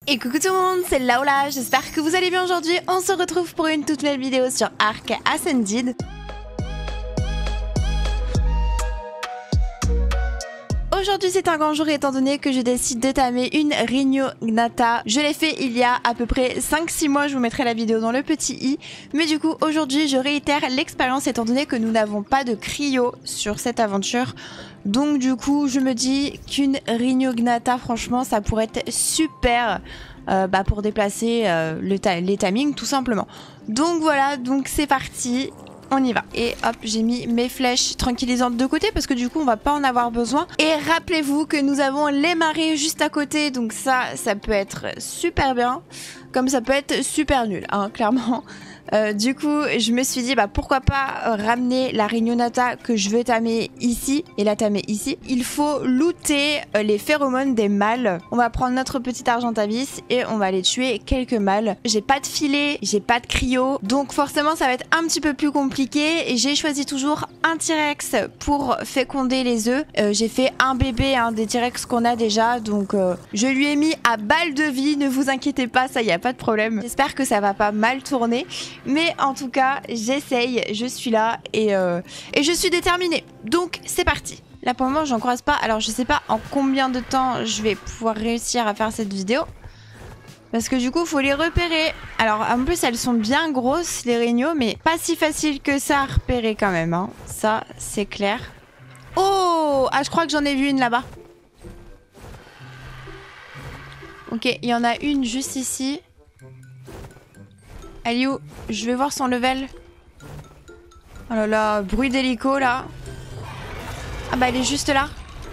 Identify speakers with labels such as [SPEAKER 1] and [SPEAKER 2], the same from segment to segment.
[SPEAKER 1] Et coucou tout le monde, c'est Laola, j'espère que vous allez bien aujourd'hui. On se retrouve pour une toute nouvelle vidéo sur Ark Ascended. Aujourd'hui c'est un grand jour étant donné que je décide de tamer une Rhinognatha. Je l'ai fait il y a à peu près 5-6 mois, je vous mettrai la vidéo dans le petit i. Mais du coup aujourd'hui je réitère l'expérience étant donné que nous n'avons pas de cryo sur cette aventure. Donc du coup je me dis qu'une Rhinognatha franchement ça pourrait être super pour déplacer les timings tout simplement. Donc voilà, donc c'est parti. On y va. Et hop, j'ai mis mes flèches tranquillisantes de côté parce que du coup on va pas en avoir besoin. Et rappelez-vous que nous avons les marées juste à côté, donc ça peut être super bien comme ça peut être super nul, hein, clairement. Du coup je me suis dit pourquoi pas ramener la Rhinognatha que je veux tamer ici et la tamer ici. Il faut looter les phéromones des mâles. On va prendre notre petit Argentavis et on va aller tuer quelques mâles. J'ai pas de filet, j'ai pas de cryo, donc forcément ça va être un petit peu plus compliqué. Et j'ai choisi toujours un T-Rex pour féconder les œufs. J'ai fait un bébé des T-Rex qu'on a déjà, donc je lui ai mis à balle de vie, ne vous inquiétez pas, ça y a pas de problème. J'espère que ça va pas mal tourner. Mais en tout cas, j'essaye, je suis là et je suis déterminée. Donc c'est parti. Là pour le moment, j'en croise pas. Alors je sais pas en combien de temps je vais pouvoir réussir à faire cette vidéo. Parce que du coup, il faut les repérer. Alors en plus, elles sont bien grosses, les rhinos, mais pas si facile que ça à repérer quand même, hein. Ça, c'est clair. Oh! Ah, je crois que j'en ai vu une là-bas. Ok, il y en a une juste ici. Elle est où? Je vais voir son level. Oh là là, bruit d'hélico là. Ah bah elle est juste là.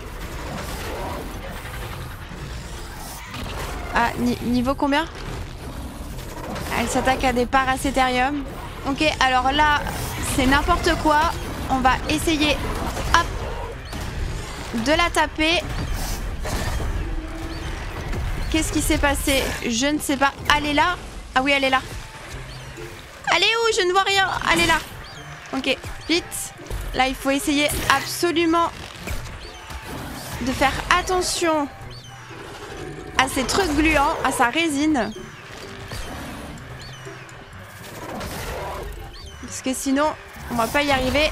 [SPEAKER 1] Ah, niveau combien? Elle s'attaque à des paracétériums. Ok, alors là, c'est n'importe quoi. On va essayer, hop, de la taper. Qu'est-ce qui s'est passé? Je ne sais pas. Elle est là? Ah oui, elle est là. Elle est où? Je ne vois rien. Elle est là. Ok, vite. Là, il faut essayer absolument de faire attention à ces trucs gluants, à sa résine. Parce que sinon, on va pas y arriver.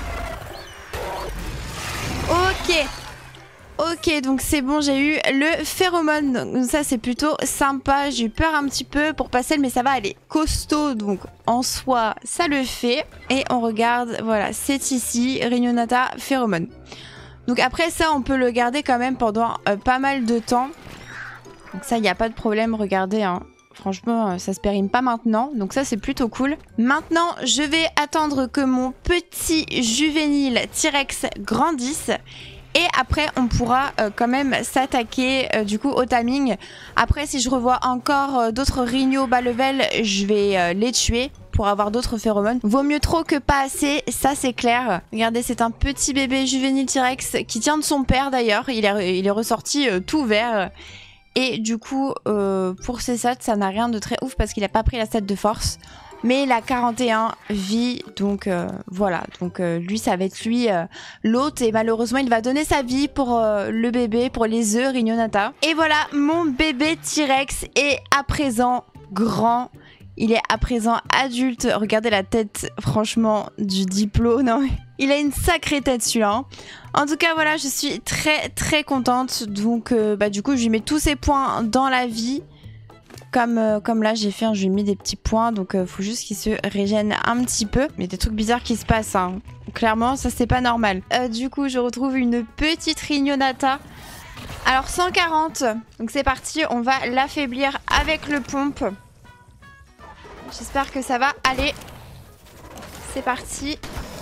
[SPEAKER 1] Ok. Ok, donc c'est bon, j'ai eu le phéromone. Donc ça, c'est plutôt sympa. J'ai eu peur un petit peu pour passer, mais ça va, elle est costaud. Donc en soi, ça le fait. Et on regarde, voilà, c'est ici, Rhinognatha phéromone. Donc après ça, on peut le garder quand même pendant pas mal de temps. Donc ça, il n'y a pas de problème, regardez, hein. Franchement, ça se périme pas maintenant. Donc ça, c'est plutôt cool. Maintenant, je vais attendre que mon petit juvénile T-Rex grandisse. Et après, on pourra quand même s'attaquer du coup au timing. Après, si je revois encore d'autres rhinos bas level, je vais les tuer pour avoir d'autres phéromones. Vaut mieux trop que pas assez, ça c'est clair. Regardez, c'est un petit bébé juvénile T-Rex qui tient de son père d'ailleurs. Il est ressorti tout vert. Et du coup, pour ses stats, ça n'a rien de très ouf parce qu'il n'a pas pris la stat de force. Mais il a 41 vies, donc voilà. Donc lui, ça va être lui l'hôte. Et malheureusement, il va donner sa vie pour le bébé, pour les œufs Rhinognatha. Et voilà, mon bébé T-Rex est à présent grand. Il est à présent adulte. Regardez la tête, franchement, du diplo. Non, il a une sacrée tête celui-là, hein. En tout cas, voilà, je suis très très contente. Donc du coup, je lui mets tous ses points dans la vie. Comme là j'ai fait, je lui ai mis des petits points, donc faut juste qu'il se régène un petit peu. Il y a des trucs bizarres qui se passent, hein. Clairement ça c'est pas normal. Du coup je retrouve une petite Rhinognatha. Alors 140, donc c'est parti, on va l'affaiblir avec le pompe. J'espère que ça va aller. C'est parti.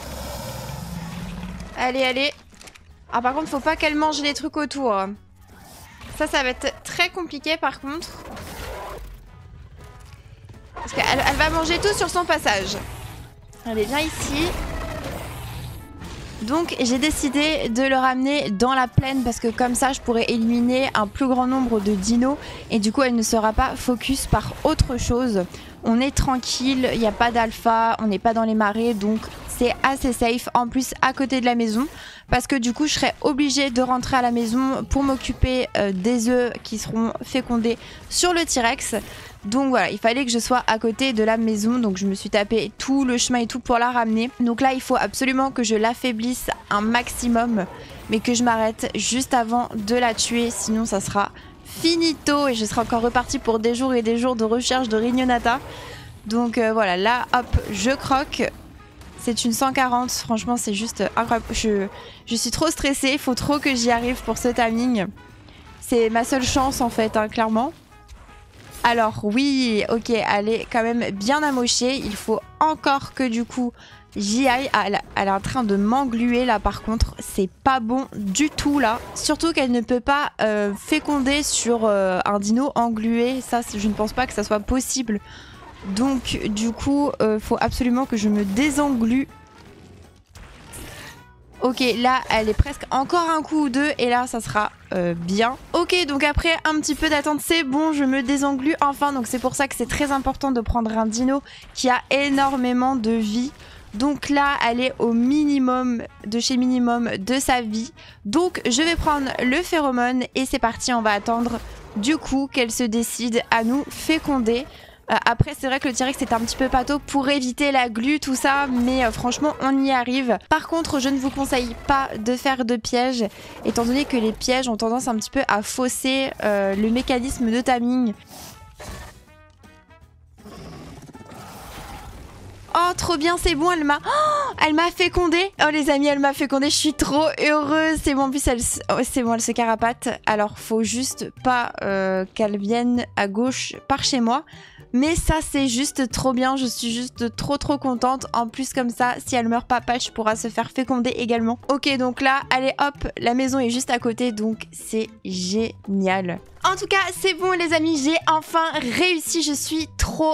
[SPEAKER 1] Allez, allez. Ah par contre faut pas qu'elle mange les trucs autour. Ça va être très compliqué par contre. Parce qu'elle va manger tout sur son passage. Allez, viens ici. Donc j'ai décidé de le ramener dans la plaine parce que comme ça je pourrais éliminer un plus grand nombre de dinos et du coup elle ne sera pas focus par autre chose. On est tranquille, il n'y a pas d'alpha, on n'est pas dans les marais donc c'est assez safe. En plus à côté de la maison parce que du coup je serais obligée de rentrer à la maison pour m'occuper des œufs qui seront fécondés sur le T-Rex. Donc voilà, il fallait que je sois à côté de la maison, donc je me suis tapé tout le chemin et tout pour la ramener. Donc là il faut absolument que je l'affaiblisse un maximum, mais que je m'arrête juste avant de la tuer, sinon ça sera finito et je serai encore repartie pour des jours et des jours de recherche de Rignonata. Donc voilà, là hop, je croque. C'est une 140, franchement c'est juste incroyable. Je suis trop stressée, il faut trop que j'y arrive pour ce timing. C'est ma seule chance en fait, hein, clairement. Alors oui, ok, elle est quand même bien amochée. Il faut encore que du coup j'y aille. Ah, elle est en train de m'engluer là par contre. C'est pas bon du tout là. Surtout qu'elle ne peut pas féconder sur un dino englué. Ça, je ne pense pas que ça soit possible. Donc du coup, faut absolument que je me désenglue. Ok, là, elle est presque encore un coup ou deux et là, ça sera bien. Ok, donc après un petit peu d'attente, c'est bon, je me désenglue enfin. Donc c'est pour ça que c'est très important de prendre un dino qui a énormément de vie. Donc là, elle est au minimum de chez minimum de sa vie. Donc je vais prendre le phéromone et c'est parti, on va attendre du coup qu'elle se décide à nous féconder. Après c'est vrai que le T-Rex est un petit peu pâteau pour éviter la glu tout ça mais franchement on y arrive. Par contre je ne vous conseille pas de faire de pièges étant donné que les pièges ont tendance un petit peu à fausser le mécanisme de timing. Oh trop bien, c'est bon, elle m'a fécondé. Oh les amis, elle m'a fécondé, je suis trop heureuse. C'est bon, en plus c'est bon, elle se carapate. Alors faut juste pas qu'elle vienne à gauche par chez moi. Mais ça c'est juste trop bien, je suis juste trop contente. En plus comme ça, si elle meurt pas, Patch pourra se faire féconder également. Ok, donc là, allez hop, la maison est juste à côté, donc c'est génial. En tout cas, c'est bon les amis, j'ai enfin réussi, je suis trop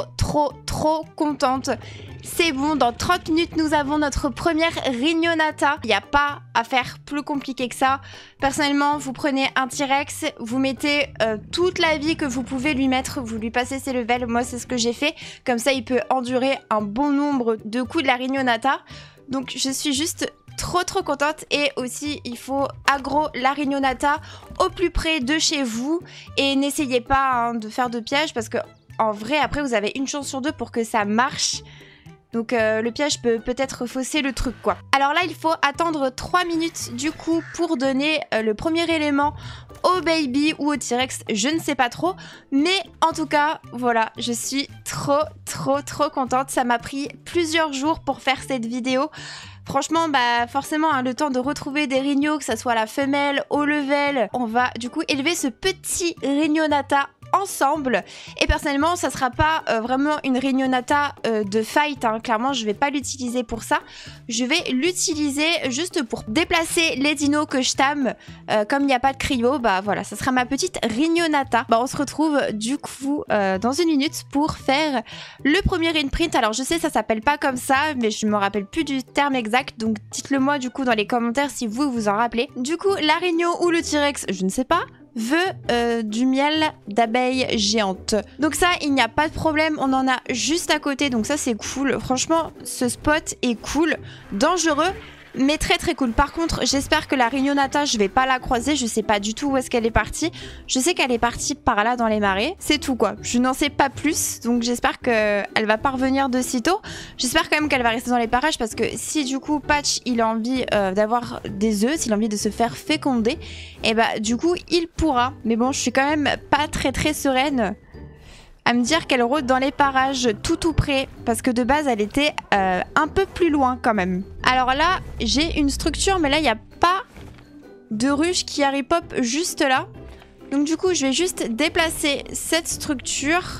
[SPEAKER 1] contente. C'est bon, dans 30 minutes, nous avons notre première Rignonata. Il n'y a pas à faire plus compliqué que ça. Personnellement, vous prenez un T-Rex, vous mettez toute la vie que vous pouvez lui mettre, vous lui passez ses levels. Moi, c'est ce que j'ai fait. Comme ça, il peut endurer un bon nombre de coups de la Rignonata. Donc, je suis juste trop contente. Et aussi, il faut aggro la Rignonata au plus près de chez vous. Et n'essayez pas de faire de pièges parce que en vrai, après, vous avez une chance sur deux pour que ça marche. Donc le piège peut peut-être fausser le truc quoi. Alors là il faut attendre 3 minutes du coup pour donner le premier élément au baby ou au T-Rex, je ne sais pas trop. Mais en tout cas voilà, je suis trop contente. Ça m'a pris plusieurs jours pour faire cette vidéo. Franchement, bah forcément, hein, le temps de retrouver des Rignos, que ça soit la femelle, au level, on va du coup élever ce petit Rignonata ensemble. Et personnellement, ça sera pas vraiment une Rignonata de fight, hein. Clairement, je vais pas l'utiliser pour ça. Je vais l'utiliser juste pour déplacer les dinos que je tame. Comme il n'y a pas de cryo, bah voilà, ça sera ma petite Rignonata. Bah on se retrouve du coup dans une minute pour faire le premier imprint. Alors je sais, ça s'appelle pas comme ça, mais je me rappelle plus du terme exact. Donc dites-le moi du coup dans les commentaires si vous vous en rappelez. Du coup, la Rigno ou le T-Rex, je ne sais pas, veut du miel d'abeille géante. Donc ça, il n'y a pas de problème, on en a juste à côté, donc ça c'est cool. Franchement, ce spot est cool, dangereux, mais très cool. Par contre, j'espère que la Rignonata, je vais pas la croiser, je sais pas du tout où est-ce qu'elle est partie. Je sais qu'elle est partie par là dans les marais, c'est tout quoi. Je n'en sais pas plus, donc j'espère qu'elle va pas revenir de sitôt. J'espère quand même qu'elle va rester dans les parages parce que si du coup Patch il a envie d'avoir des œufs, s'il a envie de se faire féconder, et bah du coup il pourra. Mais bon, je suis quand même pas très sereine à me dire qu'elle rôde dans les parages tout près parce que de base elle était un peu plus loin quand même. Alors là j'ai une structure mais là il n'y a pas de ruche qui arrive pop juste là. Donc du coup je vais juste déplacer cette structure.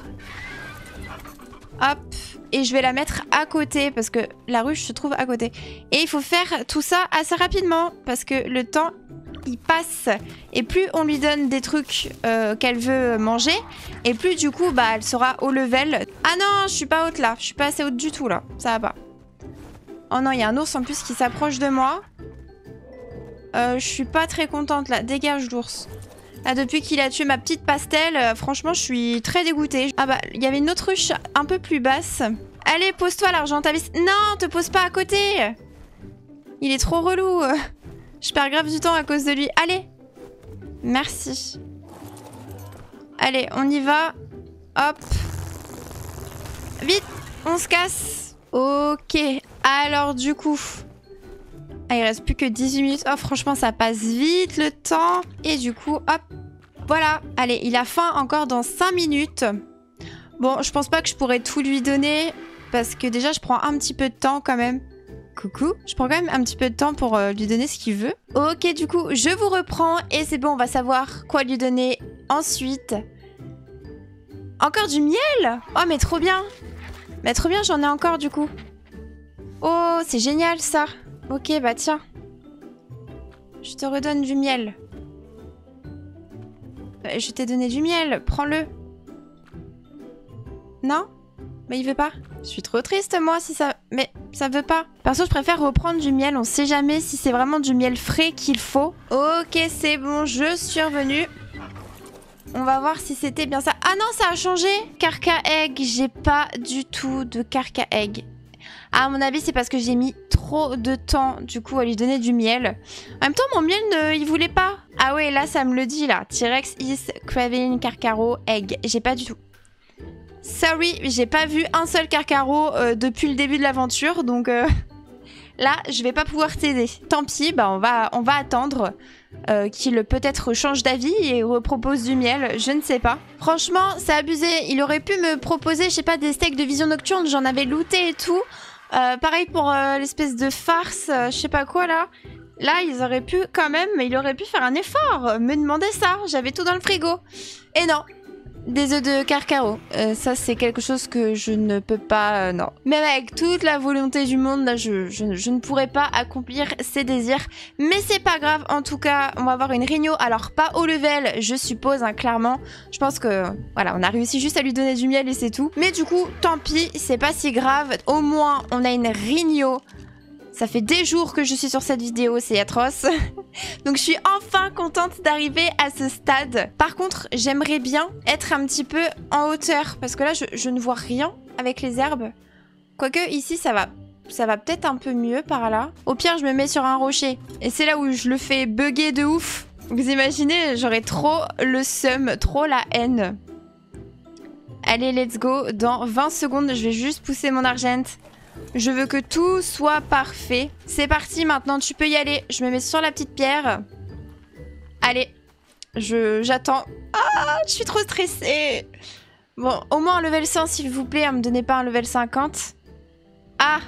[SPEAKER 1] Hop, et je vais la mettre à côté parce que la ruche se trouve à côté. Et il faut faire tout ça assez rapidement parce que le temps il passe et plus on lui donne des trucs qu'elle veut manger et plus du coup bah elle sera au level. Ah non, je suis pas haute là, je suis pas assez haute du tout là, ça va pas. Oh non, il y a un ours en plus qui s'approche de moi. Je suis pas très contente là. Dégage l'ours. Là, depuis qu'il a tué ma petite pastel, franchement, je suis très dégoûtée. Ah bah, il y avait une autruche un peu plus basse. Allez, pose-toi l'Argentavis. Non, te pose pas à côté. Il est trop relou. Je perds grave du temps à cause de lui. Allez. Merci. Allez, on y va. Hop. Vite, on se casse. Ok. Alors, du coup... Ah, il reste plus que 18 minutes. Oh, franchement, ça passe vite le temps. Et du coup, hop. Voilà. Allez, il a faim encore dans 5 minutes. Bon, je pense pas que je pourrais tout lui donner. Parce que déjà, je prends un petit peu de temps quand même. Coucou. Je prends quand même un petit peu de temps pour lui donner ce qu'il veut. Ok, du coup, je vous reprends. Et c'est bon, on va savoir quoi lui donner ensuite. Encore du miel? Oh, mais trop bien. Mais trop bien, j'en ai encore du coup. Oh, c'est génial ça. Ok, bah tiens. Je te redonne du miel. Je t'ai donné du miel, prends-le. Non? Mais il veut pas. Je suis trop triste moi si ça... Mais ça veut pas. Perso, je préfère reprendre du miel. On sait jamais si c'est vraiment du miel frais qu'il faut. Ok, c'est bon, je suis revenue. On va voir si c'était bien ça. Ah non, ça a changé. Carca egg, j'ai pas du tout de carca egg. À mon avis, c'est parce que j'ai mis trop de temps, du coup, à lui donner du miel. En même temps, mon miel, il voulait pas. Ah ouais, là, ça me le dit, là. T-Rex is craving carcaro egg. J'ai pas du tout. Sorry, j'ai pas vu un seul carcaro depuis le début de l'aventure, donc... Là, je vais pas pouvoir t'aider. Tant pis, bah on va attendre qu'il peut-être change d'avis et repropose du miel, je ne sais pas. Franchement, c'est abusé. Il aurait pu me proposer, je sais pas, des steaks de vision nocturne, j'en avais looté et tout. Pareil pour l'espèce de farce, je sais pas quoi là. Là, ils auraient pu quand même, il aurait pu faire un effort, me demander ça. J'avais tout dans le frigo. Et non. Des œufs de carcaro. Ça, c'est quelque chose que je ne peux pas... non. Même avec toute la volonté du monde, là, je ne pourrais pas accomplir ces désirs. Mais c'est pas grave. En tout cas, on va avoir une Rhino. Alors, pas haut level, je suppose, hein, clairement. Je pense que... Voilà, on a réussi juste à lui donner du miel et c'est tout. Mais du coup, tant pis, c'est pas si grave. Au moins, on a une Rhino. Ça fait des jours que je suis sur cette vidéo, c'est atroce. Donc je suis enfin contente d'arriver à ce stade. Par contre, j'aimerais bien être un petit peu en hauteur. Parce que là, je ne vois rien avec les herbes. Quoique ici, ça va peut-être un peu mieux par là. Au pire, je me mets sur un rocher. Et c'est là où je le fais bugger de ouf. Vous imaginez, j'aurais trop le seum, trop la haine. Allez, let's go. Dans 20 secondes, je vais juste pousser mon argent. Je veux que tout soit parfait. C'est parti, maintenant tu peux y aller. Je me mets sur la petite pierre. Allez, j'attends. Ah, je suis trop stressée. Bon, au moins un level 100 s'il vous plaît. Ne me donnez pas un level 50. Ah.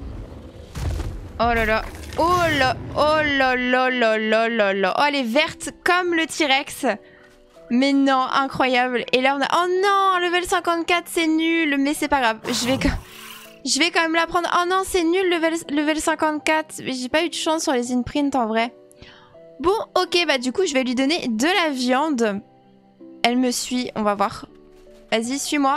[SPEAKER 1] Oh là là. Oh là. Oh là là là là là là. Oh, elle est verte comme le T-Rex. Mais non, incroyable. Et là on a... Oh non, level 54 c'est nul. Mais c'est pas grave, je vais quand même la prendre. Oh non, c'est nul, level 54. J'ai pas eu de chance sur les imprints en vrai. Bon, ok, bah du coup, je vais lui donner de la viande. Elle me suit, on va voir. Vas-y, suis-moi.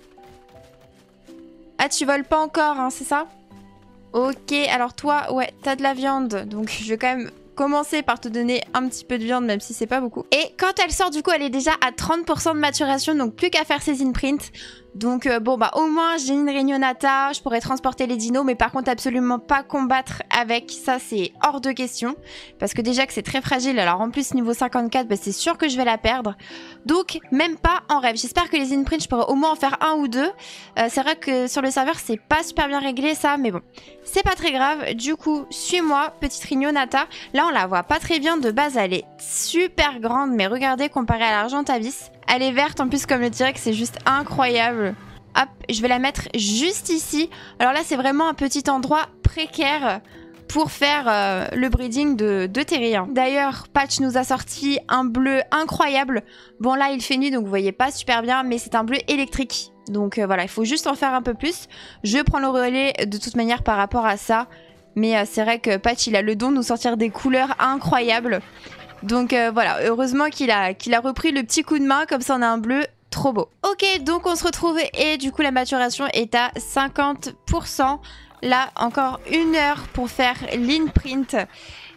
[SPEAKER 1] Ah, tu voles pas encore, hein, c'est ça? Ok, alors toi, ouais, t'as de la viande. Donc, je vais quand même commencer par te donner un petit peu de viande, même si c'est pas beaucoup. Et quand elle sort, du coup, elle est déjà à 30% de maturation, donc plus qu'à faire ses imprints. Donc bon bah au moins j'ai une Réunionata, je pourrais transporter les dinos, mais par contre absolument pas combattre avec, ça c'est hors de question. Parce que déjà que c'est très fragile, alors en plus niveau 54, bah, c'est sûr que je vais la perdre. Donc même pas en rêve, j'espère que les imprints je pourrais au moins en faire un ou deux. C'est vrai que sur le serveur c'est pas super bien réglé ça, mais bon, c'est pas très grave. Du coup, suis-moi, petite Réunionata. Là on la voit pas très bien de base, elle est super grande, mais regardez comparée à l'Argentavis. Elle est verte en plus comme le T-Rex, c'est juste incroyable. Hop, je vais la mettre juste ici. Alors là, c'est vraiment un petit endroit précaire pour faire le breeding de terriens. D'ailleurs, Patch nous a sorti un bleu incroyable. Bon là, il fait nuit, donc vous voyez pas super bien, mais c'est un bleu électrique. Donc voilà, il faut juste en faire un peu plus. Je prends le relais de toute manière par rapport à ça. Mais c'est vrai que Patch, il a le don de nous sortir des couleurs incroyables. Donc voilà, heureusement qu'il a repris le petit coup de main, comme ça on a un bleu trop beau. Ok, donc on se retrouve et du coup la maturation est à 50%. Là, encore 1 heure pour faire l'imprint.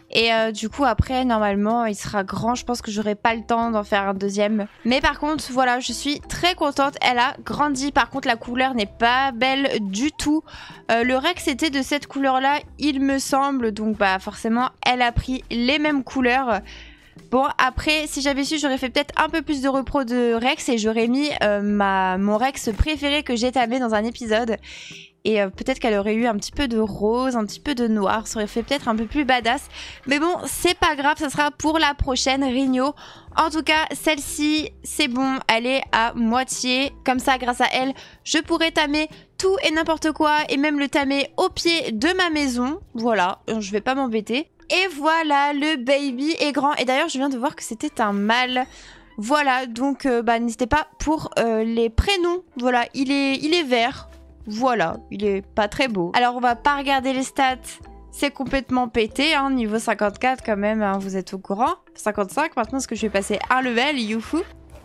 [SPEAKER 1] Et du coup après normalement il sera grand, je pense que j'aurai pas le temps d'en faire un deuxième. Mais par contre voilà, je suis très contente, elle a grandi. Par contre la couleur n'est pas belle du tout. Le Rex était de cette couleur là il me semble, donc bah forcément elle a pris les mêmes couleurs. Bon après si j'avais su j'aurais fait peut-être un peu plus de repro de Rex et j'aurais mis mon Rex préféré que j'ai tamé dans un épisode. Et peut-être qu'elle aurait eu un petit peu de rose, un petit peu de noir. Ça aurait fait peut-être un peu plus badass. Mais bon, c'est pas grave, ça sera pour la prochaine Rhino. En tout cas, celle-ci, c'est bon, elle est à moitié. Comme ça, grâce à elle, je pourrais tamer tout et n'importe quoi. Et même le tamer au pied de ma maison. Voilà, je vais pas m'embêter. Et voilà, le baby est grand. Et d'ailleurs, je viens de voir que c'était un mâle. Voilà, donc n'hésitez pas pour les prénoms. Voilà, il est vert. Voilà, il est pas très beau. Alors on va pas regarder les stats, c'est complètement pété, hein, niveau 54 quand même, hein, vous êtes au courant. 55 maintenant, parce que je vais passer un level, youhou.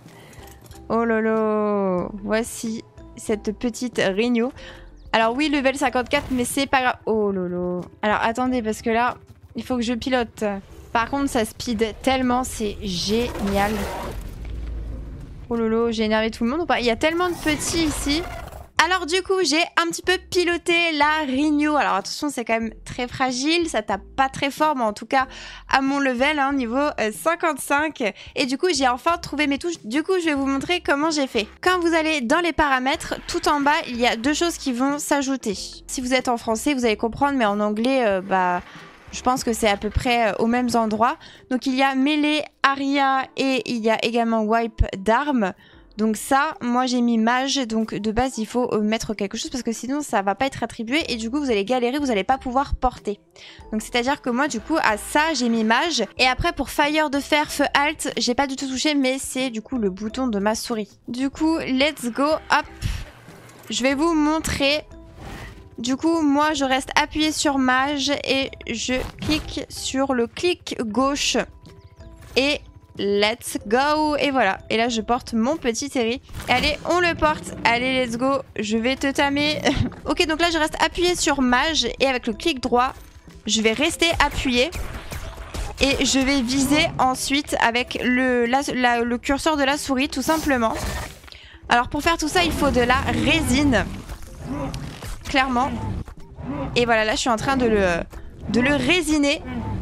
[SPEAKER 1] Oh lolo, voici cette petite Rhino. Alors oui, level 54, mais c'est pas grave. Oh lolo. Alors attendez, parce que là, il faut que je pilote. Par contre, ça speed tellement, c'est génial. Oh lolo, j'ai énervé tout le monde ou pas? Il y a tellement de petits ici. Alors du coup, j'ai un petit peu piloté la Rhino. Alors attention, c'est quand même très fragile, ça tape pas très fort, mais en tout cas à mon level, hein, niveau 55. Et du coup, j'ai enfin trouvé mes touches. Du coup, je vais vous montrer comment j'ai fait. Quand vous allez dans les paramètres, tout en bas, il y a deux choses qui vont s'ajouter. Si vous êtes en français, vous allez comprendre, mais en anglais, je pense que c'est à peu près aux mêmes endroits. Donc il y a mêlée, aria et il y a également wipe d'armes. Donc ça, moi j'ai mis mage, donc de base il faut mettre quelque chose parce que sinon ça va pas être attribué et du coup vous allez galérer, vous allez pas pouvoir porter. Donc c'est à dire que moi du coup à ça j'ai mis mage et après pour fire de fer, feu alt, j'ai pas du tout touché mais c'est du coup le bouton de ma souris. Du coup let's go, hop, je vais vous montrer. Du coup moi je reste appuyé sur mage et je clique sur le clic gauche et let's go. Et voilà, et là je porte mon petit Terry. Allez, on le porte, allez let's go, je vais te tamer. Ok, donc là je reste appuyé sur mage et avec le clic droit je vais rester appuyé et je vais viser ensuite avec le curseur de la souris tout simplement. Alors pour faire tout ça il faut de la résine, clairement. Et voilà, là je suis en train de le résiner.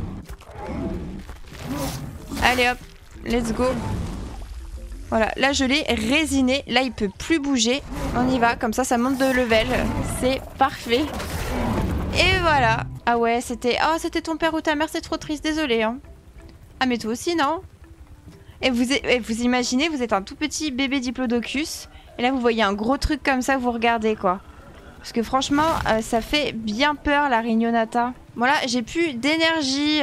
[SPEAKER 1] Allez hop, let's go. Voilà, là je l'ai résiné. Là il peut plus bouger. On y va, comme ça ça monte de level. C'est parfait. Et voilà. Ah ouais, c'était ton père ou ta mère, c'est trop triste, désolé. Hein. Ah mais toi aussi, non? Et vous imaginez, vous êtes un tout petit bébé diplodocus. Et là vous voyez un gros truc comme ça, vous regardez quoi. Parce que franchement, ça fait bien peur la Rhinonata. Voilà, j'ai plus d'énergie.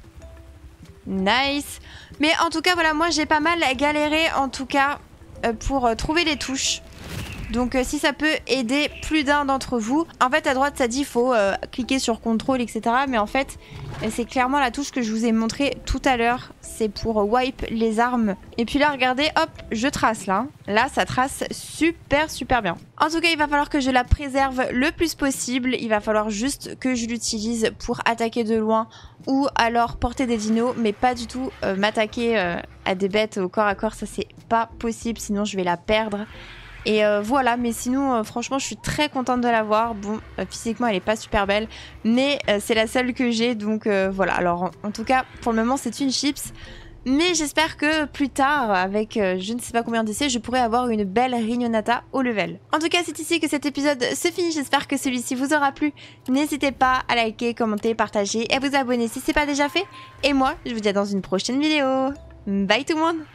[SPEAKER 1] Nice. Mais en tout cas voilà, moi j'ai pas mal galéré en tout cas pour trouver les touches. Donc si ça peut aider plus d'un d'entre vous. En fait à droite ça dit faut cliquer sur contrôle etc. Mais en fait c'est clairement la touche que je vous ai montré tout à l'heure. C'est pour wipe les armes. Et puis là regardez, hop, je trace là. Là ça trace super bien. En tout cas il va falloir que je la préserve le plus possible. Il va falloir juste que je l'utilise pour attaquer de loin ou alors porter des dinos. Mais pas du tout m'attaquer à des bêtes au corps à corps. Ça c'est pas possible, sinon je vais la perdre. Et voilà, mais sinon franchement je suis très contente de l'avoir. Bon, physiquement elle est pas super belle, mais c'est la seule que j'ai, donc voilà. Alors en tout cas pour le moment c'est une chips, mais j'espère que plus tard avec je ne sais pas combien d'essais je pourrai avoir une belle Rhinonata au level. En tout cas c'est ici que cet épisode se finit, j'espère que celui-ci vous aura plu. N'hésitez pas à liker, commenter, partager et à vous abonner si c'est pas déjà fait. Et moi je vous dis à dans une prochaine vidéo. Bye tout le monde.